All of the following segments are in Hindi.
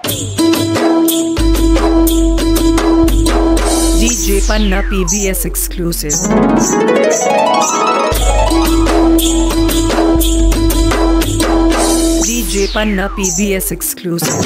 DJ Panna PVS exclusive. DJ Panna PVS exclusive.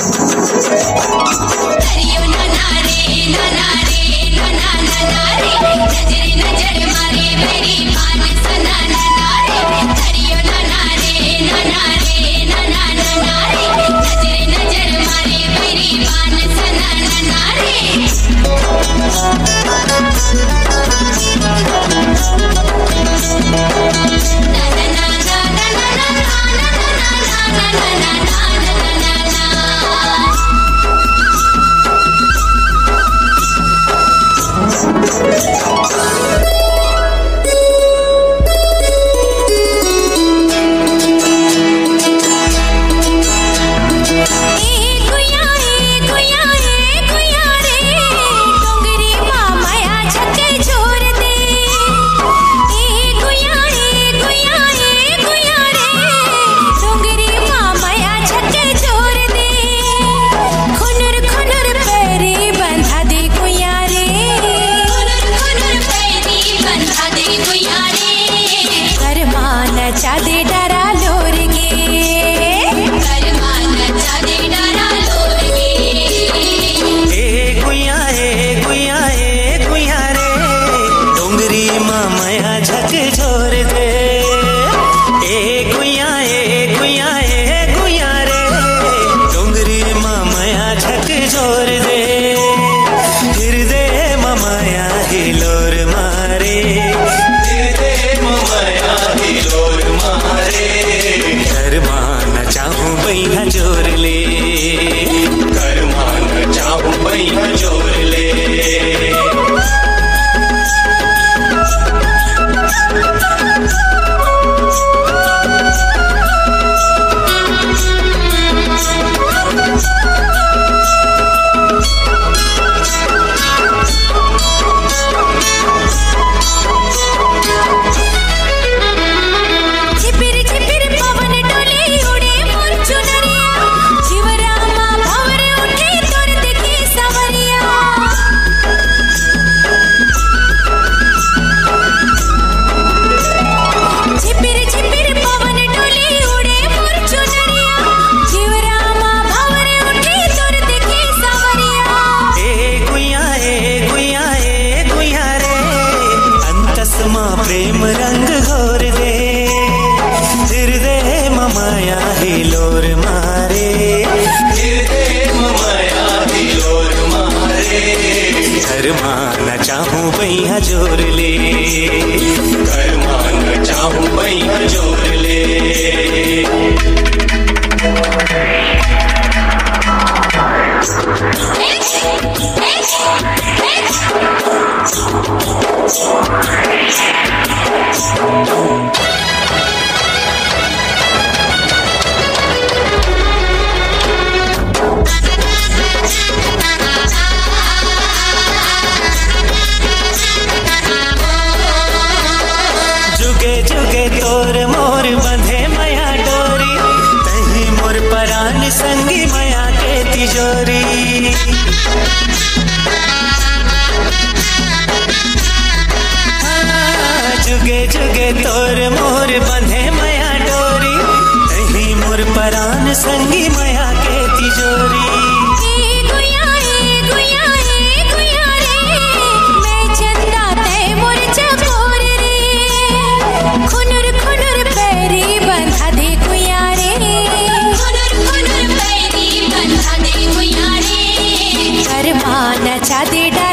प्रेम रंग घोर दे, हृदय ममाया हिलोर मारे, हृदय ममाया हिलोर मारे। घर माना चाहूँ बैया जोर ले, घर माना चाहूँ बैया जोर ले। जुगे जुगे तोर मोर बंधे मया डोरी, तही मोर परान संगी मया के तिजोरी। जुगे जुगे तोर मोर बंधे मया डोरी, तही मोर परान संगी मया के तिजोरी। नचा दे।